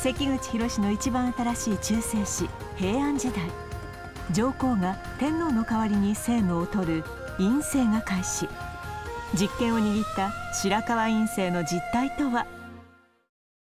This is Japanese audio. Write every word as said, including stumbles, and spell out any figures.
関口宏の一番新しい中世史、平安時代、上皇が天皇の代わりに政務を取る院政が開始。実権を握った白河院政の実態とは。